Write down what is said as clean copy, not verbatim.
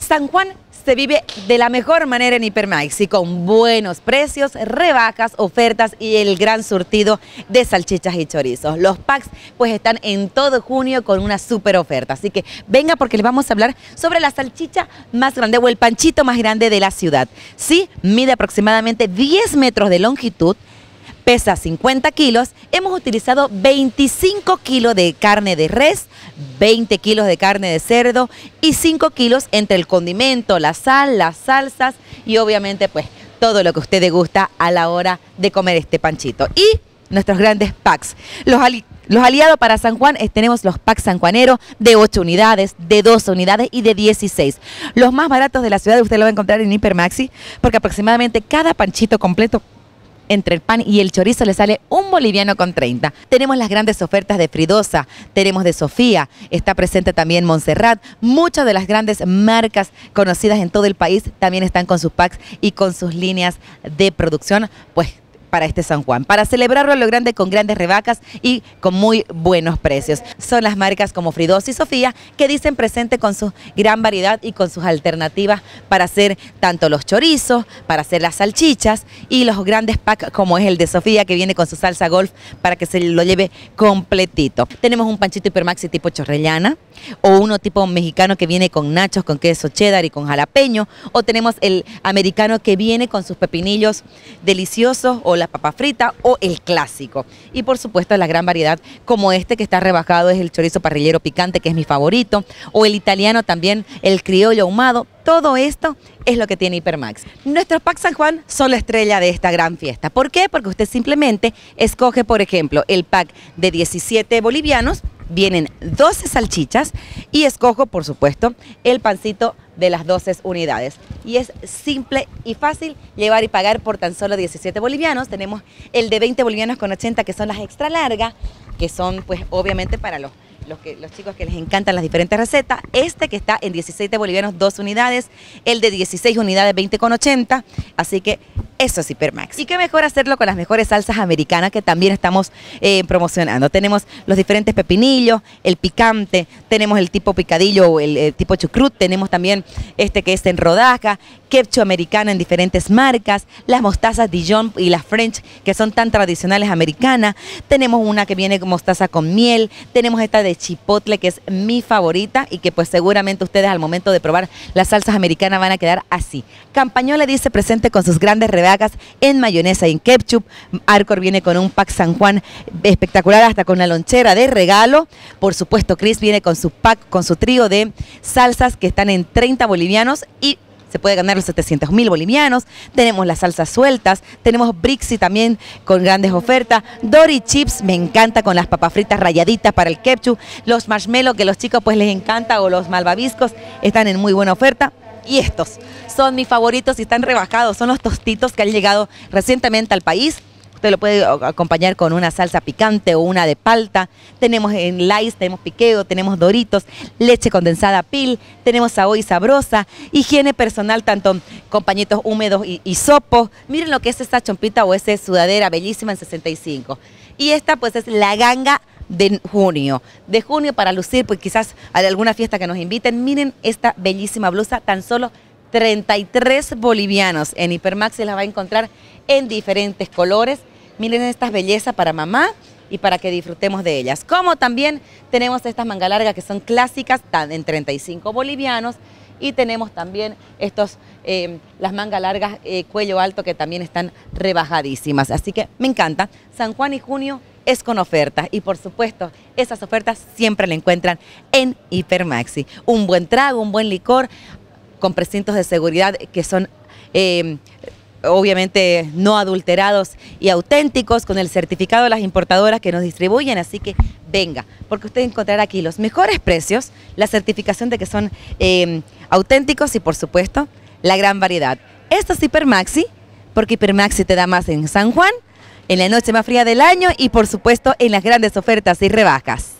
San Juan se vive de la mejor manera en Hipermaxi, con buenos precios, rebajas, ofertas y el gran surtido de salchichas y chorizos. Los packs pues están en todo junio con una súper oferta, así que venga porque les vamos a hablar sobre la salchicha más grande o el panchito más grande de la ciudad. Sí, mide aproximadamente 10 metros de longitud, pesa 50 kilos, hemos utilizado 25 kilos de carne de res, 20 kilos de carne de cerdo y 5 kilos entre el condimento, la sal, las salsas y obviamente pues todo lo que a usted le gusta a la hora de comer este panchito. Y nuestros grandes packs. Los aliados para San Juan, tenemos los packs sanjuaneros de 8 unidades, de 12 unidades y de 16. Los más baratos de la ciudad usted lo va a encontrar en Hipermaxi porque aproximadamente cada panchito completo entre el pan y el chorizo le sale 1 boliviano con 30. Tenemos las grandes ofertas de Fridosa, tenemos de Sofía, está presente también Montserrat. Muchas de las grandes marcas conocidas en todo el país también están con sus packs y con sus líneas de producción, pues para este San Juan, para celebrarlo a lo grande con grandes rebajas y con muy buenos precios. Son las marcas como Fridosa y Sofía que dicen presente con su gran variedad y con sus alternativas para hacer tanto los chorizos, para hacer las salchichas y los grandes packs como es el de Sofía que viene con su salsa golf para que se lo lleve completito. Tenemos un panchito Hipermaxi tipo chorrellana o uno tipo mexicano que viene con nachos, con queso cheddar y con jalapeño, o tenemos el americano que viene con sus pepinillos deliciosos o la papa frita o el clásico. Y por supuesto la gran variedad como este que está rebajado es el chorizo parrillero picante que es mi favorito, o el italiano también, el criollo ahumado. Todo esto es lo que tiene Hipermaxi. Nuestros packs San Juan son la estrella de esta gran fiesta. ¿Por qué? Porque usted simplemente escoge, por ejemplo, el pack de 17 bolivianos, vienen 12 salchichas y escojo, por supuesto, el pancito de las 12 unidades. Y es simple y fácil llevar y pagar por tan solo 17 bolivianos. Tenemos el de 20 bolivianos con 80, que son las extra largas, que son pues obviamente para los chicos que les encantan las diferentes recetas. Este que está en 17 bolivianos, 2 unidades. El de 16 unidades, 20 con 80. Así que eso es Hipermaxi. Y qué mejor hacerlo con las mejores salsas americanas que también estamos promocionando. Tenemos los diferentes pepinillos, el picante, tenemos el tipo picadillo o el tipo chucrut. Tenemos también este que es en rodaja, ketchup americana en diferentes marcas, las mostazas Dijon y las French que son tan tradicionales americanas. Tenemos una que viene con mostaza con miel. Tenemos esta de chipotle que es mi favorita y que pues seguramente ustedes al momento de probar las salsas americanas van a quedar así. Campañola dice presente con sus grandes rebajas en mayonesa y en ketchup. Arcor viene con un pack San Juan espectacular hasta con una lonchera de regalo. Por supuesto Chris viene con su pack, con su trío de salsas que están en 30 bolivianos y se puede ganar los 700.000 bolivianos. Tenemos las salsas sueltas, tenemos Brixi también con grandes ofertas, Dory Chips, me encanta con las papas fritas rayaditas para el ketchup, los marshmallows que a los chicos pues les encanta o los malvaviscos están en muy buena oferta. Y estos son mis favoritos y están rebajados, son los tostitos que han llegado recientemente al país. Usted lo puede acompañar con una salsa picante o una de palta. Tenemos en Lays, tenemos piqueo, tenemos Doritos, leche condensada Pil, tenemos Savoy sabrosa, higiene personal tanto con pañitos húmedos y sopos. Miren lo que es esta chompita o esa sudadera bellísima en 65. Y esta pues es la ganga de junio para lucir, pues quizás a alguna fiesta que nos inviten. Miren esta bellísima blusa, tan solo 33 bolivianos. En Hipermaxi la va a encontrar en diferentes colores. Miren estas bellezas para mamá y para que disfrutemos de ellas. Como también tenemos estas manga largas que son clásicas, están en 35 bolivianos. Y tenemos también estos, las mangas largas cuello alto que también están rebajadísimas. Así que me encanta. San Juan y junio es con ofertas y por supuesto esas ofertas siempre la encuentran en Hipermaxi. Un buen trago, un buen licor con precintos de seguridad que son obviamente no adulterados y auténticos, con el certificado de las importadoras que nos distribuyen. Así que venga, porque usted encontrará aquí los mejores precios, la certificación de que son auténticos y por supuesto la gran variedad. Esto es Hipermaxi, porque Hipermaxi te da más en San Juan, en la noche más fría del año y por supuesto en las grandes ofertas y rebajas.